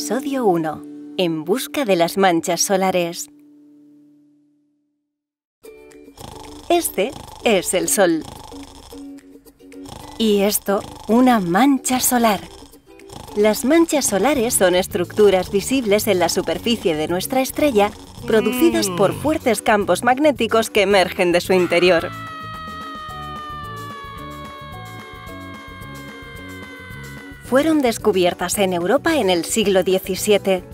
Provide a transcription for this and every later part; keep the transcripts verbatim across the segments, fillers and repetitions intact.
Episodio uno. En busca de las manchas solares. Este es el Sol. Y esto, una mancha solar. Las manchas solares son estructuras visibles en la superficie de nuestra estrella, producidas por fuertes campos magnéticos que emergen de su interior. Fueron descubiertas en Europa en el siglo diecisiete.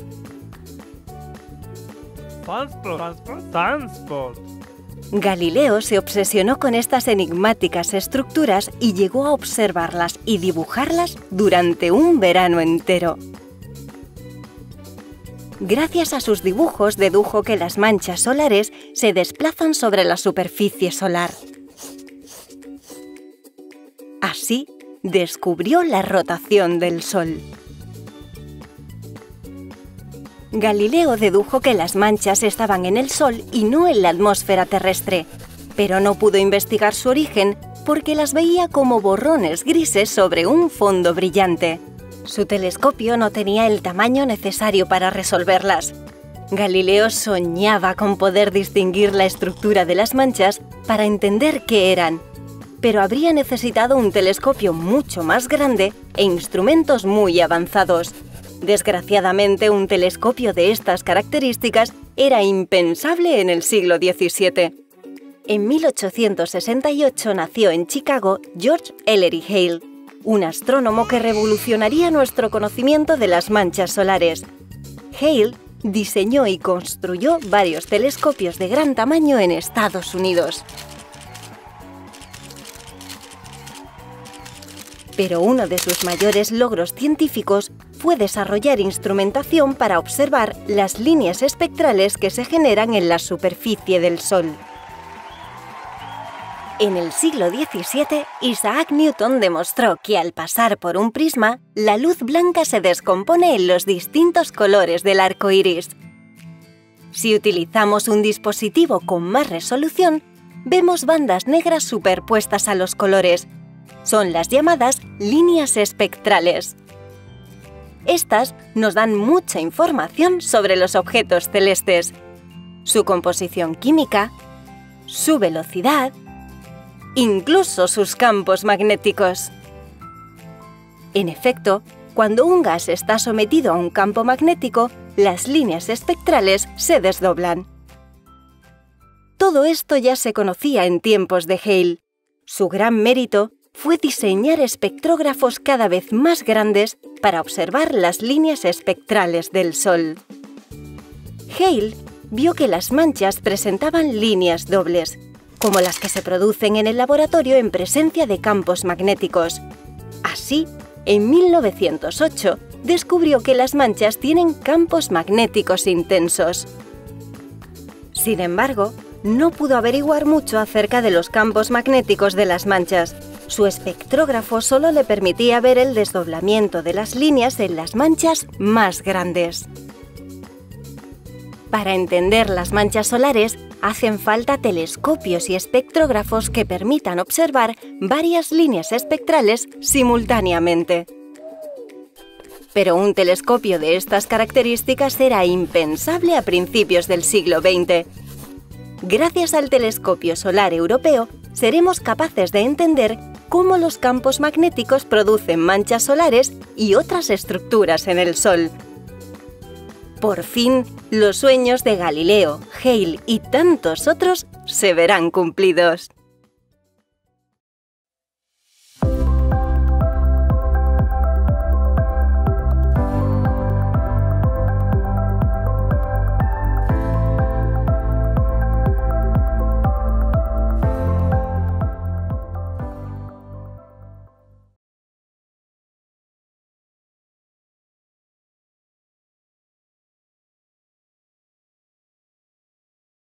Galileo se obsesionó con estas enigmáticas estructuras y llegó a observarlas y dibujarlas durante un verano entero. Gracias a sus dibujos dedujo que las manchas solares se desplazan sobre la superficie solar. Así, descubrió la rotación del Sol. Galileo dedujo que las manchas estaban en el Sol y no en la atmósfera terrestre, pero no pudo investigar su origen porque las veía como borrones grises sobre un fondo brillante. Su telescopio no tenía el tamaño necesario para resolverlas. Galileo soñaba con poder distinguir la estructura de las manchas para entender qué eran, pero habría necesitado un telescopio mucho más grande e instrumentos muy avanzados. Desgraciadamente, un telescopio de estas características era impensable en el siglo diecisiete. En mil ochocientos sesenta y ocho nació en Chicago George Ellery Hale, un astrónomo que revolucionaría nuestro conocimiento de las manchas solares. Hale diseñó y construyó varios telescopios de gran tamaño en Estados Unidos. Pero uno de sus mayores logros científicos fue desarrollar instrumentación para observar las líneas espectrales que se generan en la superficie del Sol. En el siglo diecisiete, Isaac Newton demostró que al pasar por un prisma, la luz blanca se descompone en los distintos colores del arco iris. Si utilizamos un dispositivo con más resolución, vemos bandas negras superpuestas a los colores. Son las llamadas líneas espectrales. Estas nos dan mucha información sobre los objetos celestes, su composición química, su velocidad, incluso sus campos magnéticos. En efecto, cuando un gas está sometido a un campo magnético, las líneas espectrales se desdoblan. Todo esto ya se conocía en tiempos de Hale. Su gran mérito fue diseñar espectrógrafos cada vez más grandes para observar las líneas espectrales del Sol. Hale vio que las manchas presentaban líneas dobles, como las que se producen en el laboratorio en presencia de campos magnéticos. Así, en mil novecientos ocho, descubrió que las manchas tienen campos magnéticos intensos. Sin embargo, no pudo averiguar mucho acerca de los campos magnéticos de las manchas. Su espectrógrafo solo le permitía ver el desdoblamiento de las líneas en las manchas más grandes. Para entender las manchas solares, hacen falta telescopios y espectrógrafos que permitan observar varias líneas espectrales simultáneamente. Pero un telescopio de estas características era impensable a principios del siglo veinte. Gracias al Telescopio Solar Europeo, seremos capaces de entender cómo los campos magnéticos producen manchas solares y otras estructuras en el Sol. Por fin, los sueños de Galileo, Hale y tantos otros se verán cumplidos.